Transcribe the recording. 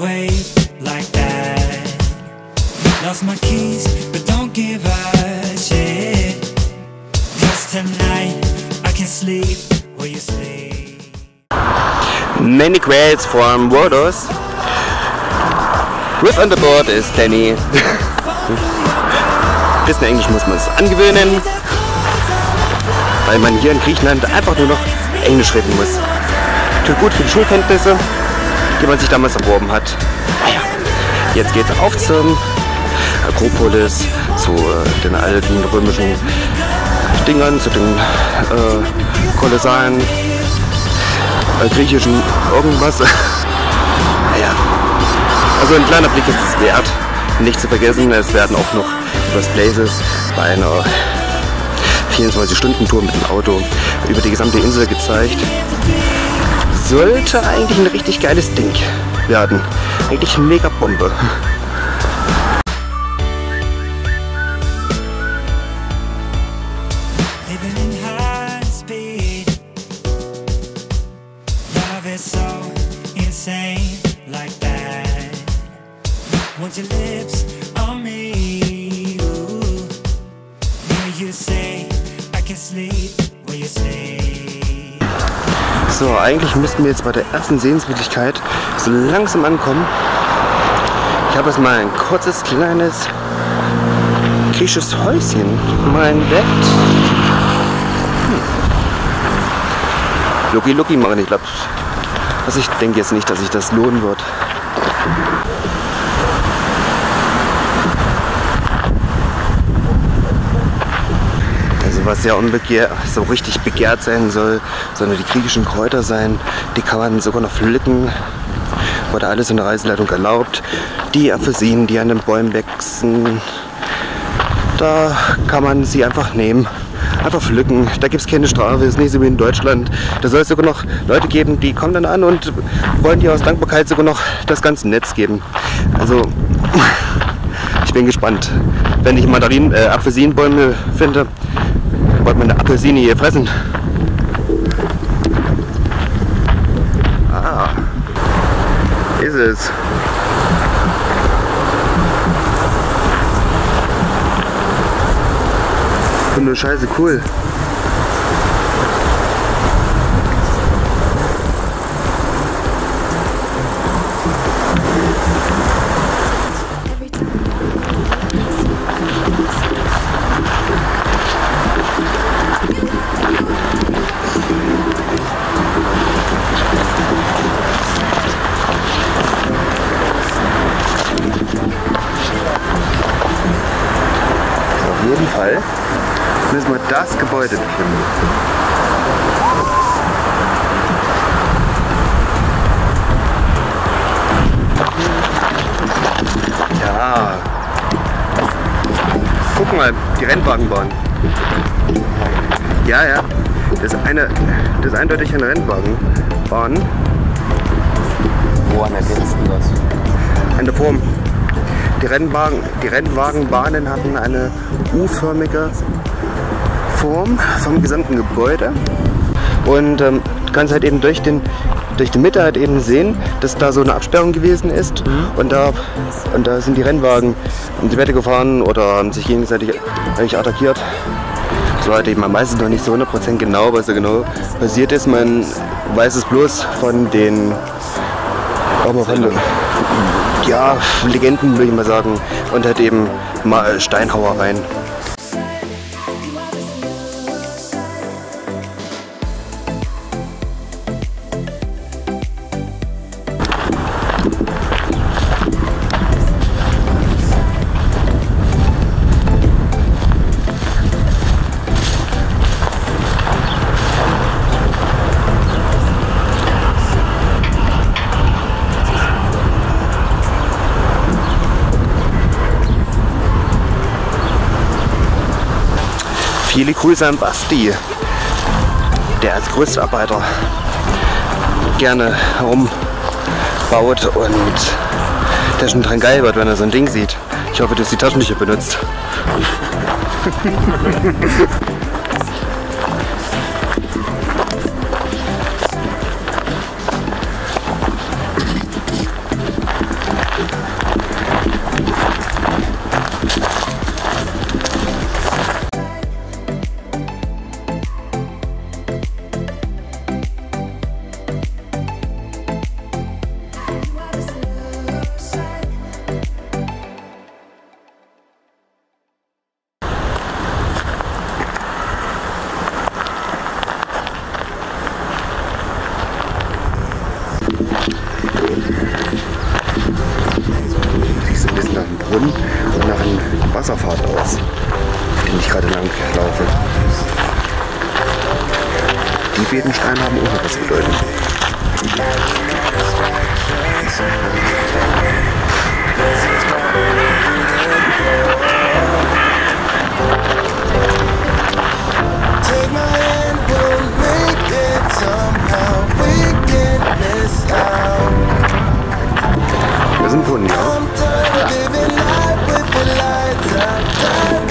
away like that. Lost my keys, but don't give a shit. 'Cause tonight I can sleep where you sleep. Many greats from Rhodos. With on the board is Danny. Bisschen Englisch muss man es angewöhnen, weil man hier in Griechenland einfach nur noch Englisch reden muss. Tut gut für die Schulkenntnisse, die man sich damals erworben hat. Naja, jetzt geht's auf zum Akropolis, zu den alten römischen Dingern, zu den kolossalen griechischen irgendwas. Naja, also ein kleiner Blick ist es wert. Nicht zu vergessen, es werden auch noch Lost Places bei einer 24-Stunden-Tour mit dem Auto über die gesamte Insel gezeigt. Sollte eigentlich ein richtig geiles Ding werden. Eigentlich eine mega Bombe. Want your lips on me, ooh. You say I can sleep where you sleep. So, eigentlich müssten wir jetzt bei der ersten Sehenswürdigkeit so langsam ankommen. Ich habe jetzt mal ein kurzes, kleines griechisches Häuschen mal entdeckt. Lucky machen, ich glaube. Also ich denke jetzt nicht, dass sich das lohnen wird. Was ja so richtig begehrt sein soll, sondern die griechischen Kräuter sein. Die kann man sogar noch pflücken. Wurde alles in der Reiseleitung erlaubt. Die Apfelsinen, die an den Bäumen wachsen, da kann man sie einfach nehmen. Einfach pflücken. Da gibt es keine Strafe. Ist nicht so wie in Deutschland. Da soll es sogar noch Leute geben, die kommen dann an und wollen dir aus Dankbarkeit sogar noch das ganze Netz geben. Also ich bin gespannt. Wenn ich Apfelsinenbäume finde, wollte man eine Apfelsine hier fressen. Ah, ist es. Und nur scheiße cool. Auf jeden Fall müssen wir das Gebäude bestimmen. Ja. Guck mal, die Rennwagenbahn. Ja. Das ist eindeutig eine Rennwagenbahn. Woran erkennst du das? An der Form. Die Rennwagenbahnen hatten eine U-förmige Form vom gesamten Gebäude. Und du kannst halt eben durch die Mitte halt eben sehen, dass da so eine Absperrung gewesen ist. Und da sind die Rennwagen in die Wette gefahren oder haben sich gegenseitig eigentlich attackiert. Das war halt eben am meisten noch nicht so 100% genau, was da genau passiert ist. Man weiß es bloß von den Legenden, würde ich mal sagen, und halt eben mal Steinhauereien. Viele Grüße an Basti, der als Gerüstarbeiter gerne herumbaut und der schon dran geil wird, wenn er so ein Ding sieht. Ich hoffe, dass die Taschentücher benutzt. Brunnen und nach einem Wasserpfad aus, den ich gerade lang laufe. Die beiden Steine haben auch noch was zu bedeuten. Take my hand, we'll make it somehow. We can miss out. Das ist ein Brunnen, ja. I'm done living life with the lights out.